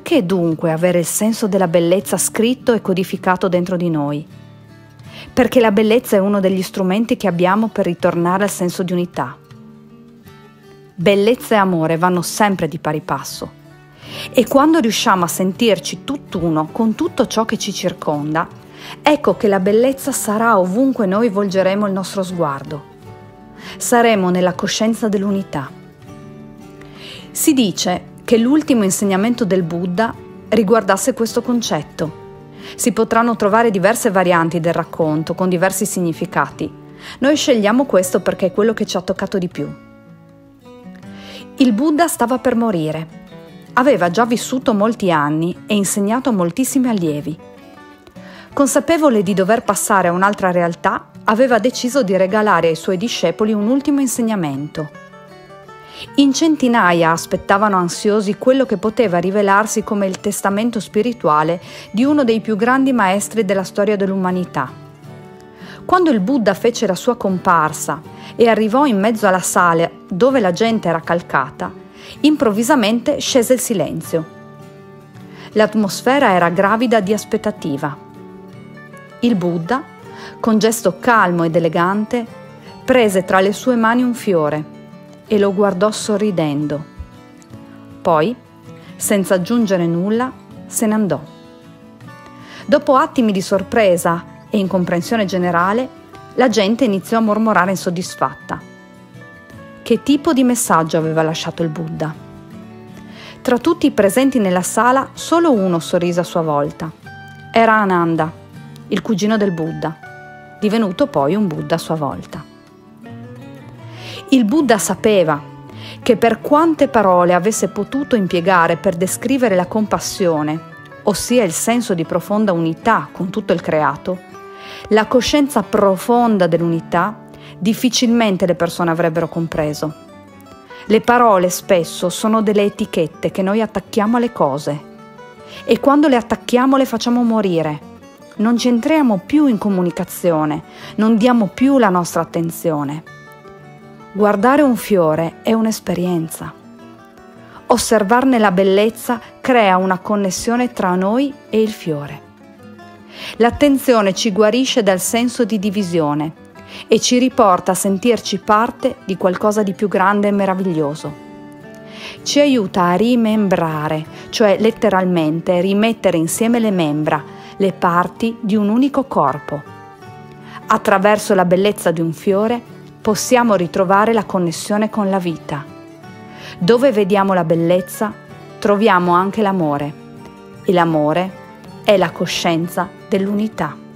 Perché dunque avere il senso della bellezza scritto e codificato dentro di noi? Perché la bellezza è uno degli strumenti che abbiamo per ritornare al senso di unità. Bellezza e amore vanno sempre di pari passo. E quando riusciamo a sentirci tutt'uno con tutto ciò che ci circonda, ecco che la bellezza sarà ovunque noi volgeremo il nostro sguardo. Saremo nella coscienza dell'unità. Si dice che l'ultimo insegnamento del Buddha riguardasse questo concetto. Si potranno trovare diverse varianti del racconto con diversi significati. Noi scegliamo questo perché è quello che ci ha toccato di più. Il Buddha stava per morire. Aveva già vissuto molti anni e insegnato a moltissimi allievi. Consapevole di dover passare a un'altra realtà, aveva deciso di regalare ai suoi discepoli un ultimo insegnamento. In centinaia aspettavano ansiosi quello che poteva rivelarsi come il testamento spirituale di uno dei più grandi maestri della storia dell'umanità. Quando il Buddha fece la sua comparsa e arrivò in mezzo alla sala dove la gente era calcata, improvvisamente scese il silenzio. L'atmosfera era gravida di aspettativa. Il Buddha, con gesto calmo ed elegante, prese tra le sue mani un fiore e lo guardò sorridendo. Poi, senza aggiungere nulla, se ne andò. Dopo attimi di sorpresa e incomprensione generale, la gente iniziò a mormorare insoddisfatta. Che tipo di messaggio aveva lasciato il Buddha? Tra tutti i presenti nella sala, solo uno sorrise a sua volta. Era Ananda, il cugino del Buddha, divenuto poi un Buddha a sua volta. Il Buddha sapeva che per quante parole avesse potuto impiegare per descrivere la compassione, ossia il senso di profonda unità con tutto il creato, la coscienza profonda dell'unità, difficilmente le persone avrebbero compreso. Le parole spesso sono delle etichette che noi attacchiamo alle cose e quando le attacchiamo le facciamo morire. Non ci entriamo più in comunicazione, non diamo più la nostra attenzione. Guardare un fiore è un'esperienza. Osservarne la bellezza crea una connessione tra noi e il fiore. L'attenzione ci guarisce dal senso di divisione e ci riporta a sentirci parte di qualcosa di più grande e meraviglioso. Ci aiuta a rimembrare, cioè letteralmente rimettere insieme le membra, le parti di un unico corpo. Attraverso la bellezza di un fiore possiamo ritrovare la connessione con la vita. Dove vediamo la bellezza, troviamo anche l'amore, e l'amore è la coscienza dell'unità.